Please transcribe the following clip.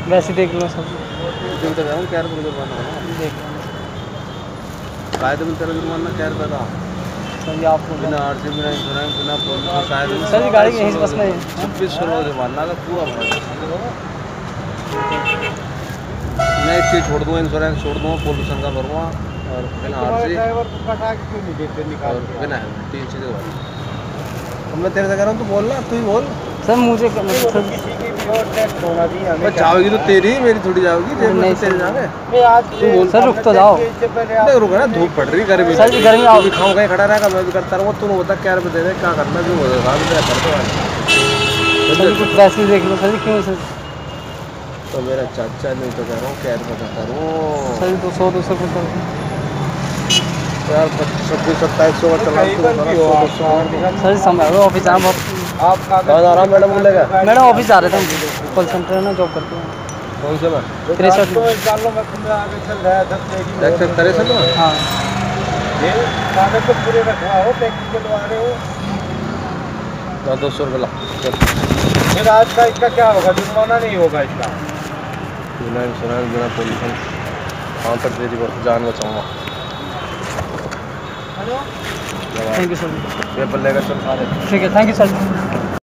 वैसे देख लो सब दिन तक आऊँ क्या रुपये जुर्माना देख लो कायदे में तेरा जुर्माना क्या रुपये का सर जी। आप बिना आरसी बिना इंश्योरेंस बिना पॉलिसी कायदे में सर जी गाड़ी यहीं से बस में 2600 जुर्माना का पूरा भरा। मैं एक चीज़ छोड़ दूँगा, इंश्योरेंस छोड़ दूँगा, पोल्यूशन का भरूँगा और बिना आरसी और बिना हेलमेट, 3 चीज़ें भरूँगा। अब मैं तेरे से कह रहा हूँ तू बोल ना, तू ही बोल सर। मुझे जाओगी तो तेरी, मेरी थोड़ी जाओगी जेब में तो तेरे जाओगे। तू बोल सर रुक तो जाओ। रुक ना, धूप पड़ रही गर्मी सर जी गर्मी तू भी खाऊं कहीं खड़ा रहेगा, मैं भी करता रहूँगा। तू बता क्या रुपये दे दे, क्या करना जो होगा कर दो। सर कुछ वैसे ही देख लो सर जी। क्यों सर? तो मेरा चाचा नहीं तो कह रहा हूँ क्या रुपये करूँ सर 200 कुछ यार। 26 2700 का चला सर जी। समय ऑफिस जाना आप आ रहा हूँ मैडम बोलेगा। मैडम ऑफिस जा रहे थे, कॉल सेंटर है ना, जॉब करते हैं। कौन से में 63 में। हाँ कागज तो पूरे रखवा हो, पैकिंग करवा रहे हो। 200 रुपये ला। फिर आज का इसका क्या होगा? जुर्माना नहीं होगा इसका। बिना इंश्योरेंस बिना पोल्यूशन कहाँ तक तेरी जान बचाऊँगा। Thank you sir. पेपर लेकर चल सारे। ठीक है, थैंक यू सर।